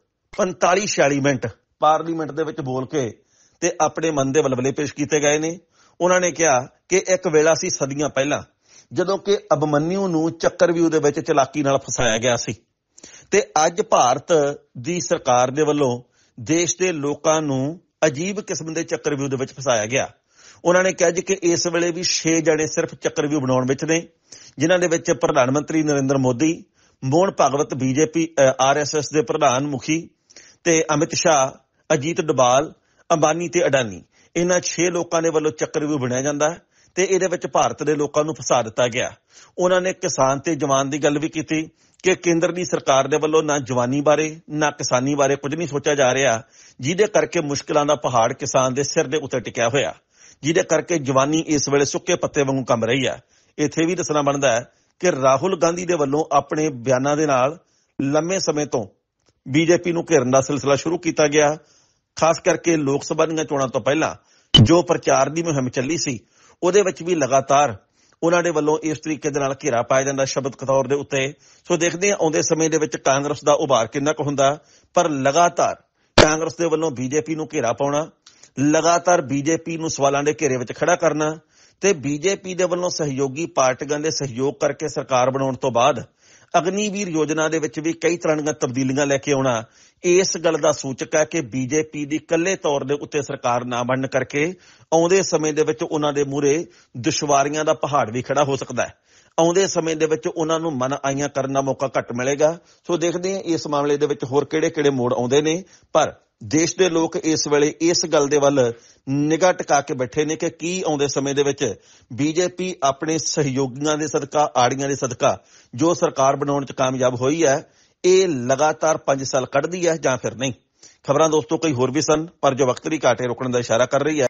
45-46 ਮਿੰਟ ਪਾਰਲੀਮੈਂਟ ਦੇ ਵਿੱਚ ਬੋਲ ਕੇ ਤੇ ਆਪਣੇ ਮਨ ਦੇ ਵਲਵਲੇ ਪੇਸ਼ ਕੀਤੇ ਗਏ ਨੇ। ਉਹਨਾਂ ਨੇ ਕਿਹਾ ਕਿ ਇੱਕ ਵੇਲਾ ਸੀ ਸਦੀਆਂ ਪਹਿਲਾਂ ਜਦੋਂ ਕਿ ਅਭਿਮਨਿਊ ਨੂੰ ਚੱਕਰਵਿਊਹ ਦੇ ਵਿੱਚ ਚਲਾਕੀ ਨਾਲ ਫਸਾਇਆ ਗਿਆ ਸੀ, ਤੇ ਅੱਜ ਭਾਰਤ ਦੀ ਸਰਕਾਰ ਦੇ ਵੱਲੋਂ ਦੇਸ਼ ਦੇ ਲੋਕਾਂ ਨੂੰ ਅਜੀਬ ਕਿਸਮ ਦੇ ਚੱਕਰਵਿਊਹ ਦੇ ਵਿੱਚ ਫਸਾਇਆ ਗਿਆ। ਉਹਨਾਂ ਨੇ ਕਿਹਾ ਜੀ ਕਿ ਇਸ ਵੇਲੇ ਵੀ 6 ਜਣੇ ਸਿਰਫ ਚੱਕਰਵਿਊਹ ਬਣਾਉਣ ਵਿੱਚ ਨੇ, ਜਿਨ੍ਹਾਂ ਦੇ ਵਿੱਚ ਪ੍ਰਧਾਨ ਮੰਤਰੀ ਨਰਿੰਦਰ ਮੋਦੀ, ਮੋਹਨ ਭਾਗਵਤ BJP RSS ਦੇ ਪ੍ਰਧਾਨ ਮੁਖੀ, ਤੇ ਅਮਿਤ ਸ਼ਾਹ, ਅਜੀਤ ਡੋਭਾਲ, ਅੰਬਾਨੀ ਤੇ ਅਡਾਨੀ, ਇਹਨਾਂ 6 ਲੋਕਾਂ ਦੇ ਵੱਲੋਂ ਚੱਕਰਵਿਊਹ ਬਣਿਆ ਜਾਂਦਾ ਹੈ ਤੇ ਇਹਦੇ ਵਿੱਚ ਭਾਰਤ ਦੇ ਲੋਕਾਂ ਨੂੰ ਫਸਾ ਦਿੱਤਾ ਗਿਆ। ਉਹਨਾਂ ਨੇ ਕਿਸਾਨ ਤੇ ਜਵਾਨ ਦੀ ਗੱਲ ਵੀ ਕੀਤੀ ਕਿ ਕੇਂਦਰ ਦੀ ਸਰਕਾਰ ਦੇ ਵੱਲੋਂ ਨਾ ਜਵਾਨੀ ਬਾਰੇ ਨਾ ਕਿਸਾਨੀ ਬਾਰੇ ਕੁਝ ਨਹੀਂ ਸੋਚਿਆ ਜਾ ਰਿਹਾ, ਜਿਹਦੇ ਕਰਕੇ ਮੁਸ਼ਕਲਾਂ ਦਾ ਪਹਾੜ ਕਿਸਾਨ ਦੇ ਸਿਰ ਦੇ ਉੱਤੇ ਟਿਕਿਆ ਹੋਇਆ, ਜਿਹਦੇ ਕਰਕੇ ਜਵਾਨੀ ਇਸ ਵੇਲੇ ਸੁੱਕੇ ਪੱਤੇ ਵਾਂਗੂ ਕੰਬ ਰਹੀ ਹੈ। ਇੱਥੇ ਵੀ ਦੱਸਣਾ ਬਣਦਾ ਹੈ ਕਿ ਰਾਹੁਲ ਗਾਂਧੀ ਦੇ ਵੱਲੋਂ ਆਪਣੇ ਬਿਆਨਾਂ ਦੇ ਨਾਲ ਲੰਮੇ ਸਮੇਂ ਤੋਂ ਬੀਜੇਪੀ ਨੂੰ ਘੇਰਨ ਦਾ ਸਿਲਸਿਲਾ ਸ਼ੁਰੂ ਕੀਤਾ ਗਿਆ। ਖਾਸ ਕਰਕੇ ਲੋਕ ਸਭਾ ਦੀਆਂ ਚੋਣਾਂ ਤੋਂ ਪਹਿਲਾਂ ਜੋ ਪ੍ਰਚਾਰ ਦੀ ਮੁਹਿੰਮ ਚੱਲੀ ਸੀ ਉਹਦੇ ਵਿੱਚ ਵੀ ਲਗਾਤਾਰ ਉਹਨਾਂ ਦੇ ਵੱਲੋਂ ਇਸ ਤਰੀਕੇ ਦੇ ਨਾਲ ਘੇਰਾ ਪਾਇਆ ਜਾਂਦਾ ਸ਼ਬਦ ਤੌਰ ਦੇ ਉੱਤੇ। ਸੋ ਦੇਖਦੇ ਹਾਂ ਆਉਂਦੇ ਸਮੇਂ ਦੇ ਵਿੱਚ ਕਾਂਗਰਸ ਦਾ ਉਭਾਰ ਕਿੰਨਾ ਕੁ ਹੁੰਦਾ, ਪਰ ਲਗਾਤਾਰ ਕਾਂਗਰਸ ਦੇ ਵੱਲੋਂ ਬੀਜੇਪੀ ਨੂੰ ਘੇਰਾ ਪਾਉਣਾ, ਲਗਾਤਾਰ ਬੀਜੇਪੀ ਨੂੰ ਸਵਾਲਾਂ ਦੇ ਘੇਰੇ ਵਿੱਚ ਖੜਾ ਕਰਨਾ ਤੇ ਬੀਜੇਪੀ ਦੇ ਵੱਲੋਂ ਸਹਿਯੋਗੀ ਪਾਰਟੀਆਂ ਦੇ ਸਹਿਯੋਗ ਕਰਕੇ ਸਰਕਾਰ ਬਣਾਉਣ ਤੋਂ ਬਾਅਦ ਅਗਨੀਵੀਰ ਯੋਜਨਾ ਦੇ ਵਿੱਚ ਵੀ ਕਈ ਤਰ੍ਹਾਂ ਦੀਆਂ ਤਬਦੀਲੀਆਂ ਲੈ ਕੇ ਆਉਣਾ ਇਸ ਗੱਲ ਦਾ ਸੂਚਕ ਹੈ ਕਿ ਬੀਜੇਪੀ ਦੀ ਇਕੱਲੇ ਤੌਰ ਦੇ ਉੱਤੇ ਸਰਕਾਰ ਨਾ ਬਣਨ ਕਰਕੇ ਆਉਂਦੇ ਸਮੇਂ ਦੇ ਵਿੱਚ ਉਹਨਾਂ ਦੇ ਮੂਹਰੇ ਦੁਸ਼ਵਾਰੀਆਂ ਦਾ ਪਹਾੜ ਵੀ ਖੜਾ ਹੋ ਸਕਦਾ ਹੈ। ਆਉਂਦੇ ਸਮੇਂ ਦੇ ਵਿੱਚ ਉਹਨਾਂ ਨੂੰ ਮਨ ਆਈਆਂ ਕਰਨ ਦਾ ਮੌਕਾ ਘੱਟ ਮਿਲੇਗਾ। ਸੋ ਦੇਖਦੇ ਹਾਂ ਇਸ ਮਾਮਲੇ ਦੇ ਵਿੱਚ ਹੋਰ ਕਿਹੜੇ ਮੋੜ ਆਉਂਦੇ ਨੇ, ਪਰ ਦੇਸ਼ ਦੇ ਲੋਕ ਇਸ ਵੇਲੇ ਇਸ ਗੱਲ ਦੇ ਵੱਲ ਨਿਗਾਹ ਟਿਕਾ ਕੇ ਬੈਠੇ ਨੇ ਕਿ ਕੀ ਆਉਂਦੇ ਸਮੇਂ ਦੇ ਵਿੱਚ ਬੀਜੇਪੀ ਆਪਣੇ ਸਹਿਯੋਗੀਆਂ ਦੇ ਸਦਕਾ, ਆੜੀਆਂ ਦੇ ਸਦਕਾ ਜੋ ਸਰਕਾਰ ਬਣਾਉਣ 'ਚ ਕਾਮਯਾਬ ਹੋਈ ਹੈ, ਇਹ ਲਗਾਤਾਰ 5 ਸਾਲ ਕੱਢਦੀ ਹੈ ਜਾਂ ਫਿਰ ਨਹੀਂ। ਖਬਰਾਂ ਦੋਸਤੋ ਕਈ ਹੋਰ ਵੀ ਸਨ, ਪਰ ਜੋ ਵਕਤ ਦੀ ਘਾਟ ਹੈ ਰੋਕਣ ਦਾ ਇਸ਼ਾਰਾ ਕਰ ਰਹੀ ਹੈ।